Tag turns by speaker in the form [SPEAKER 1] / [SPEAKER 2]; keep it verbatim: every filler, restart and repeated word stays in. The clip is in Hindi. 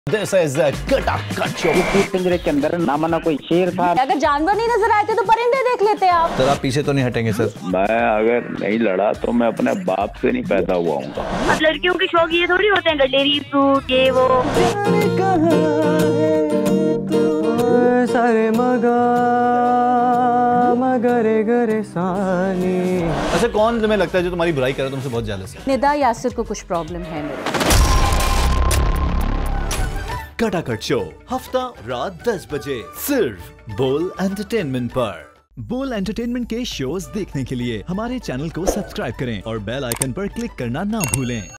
[SPEAKER 1] This is a Katakat show.
[SPEAKER 2] पिंजरे के अंदर ना मना कोई शेर था।
[SPEAKER 3] अगर जानवर नहीं नजर आए थे तो परिंदे देख लेते आप।
[SPEAKER 1] सर आप पीछे तो नहीं हटेंगे सर?
[SPEAKER 4] मैं अगर नहीं लड़ा तो मैं अपने बाप से नहीं पैदा हुआ हूँ।
[SPEAKER 5] अब लड़कियों के शौक ये थोड़ी होते हैं गडेरी फ्रूट ये वो।
[SPEAKER 6] सारे मगा मगरे गरे सानी।
[SPEAKER 1] अच्छा कौन तुम्हें लगता है जो तुम्हारी बुराई करे तुमसे बहुत जेलस है?
[SPEAKER 3] निदा यासिर को कुछ प्रॉब्लम है मेरे।
[SPEAKER 7] कटाकट शो हफ्ता रात दस बजे सिर्फ बोल एंटरटेनमेंट पर। बोल एंटरटेनमेंट के शोज देखने के लिए हमारे चैनल को सब्सक्राइब करें और बेल आइकन पर क्लिक करना ना भूलें।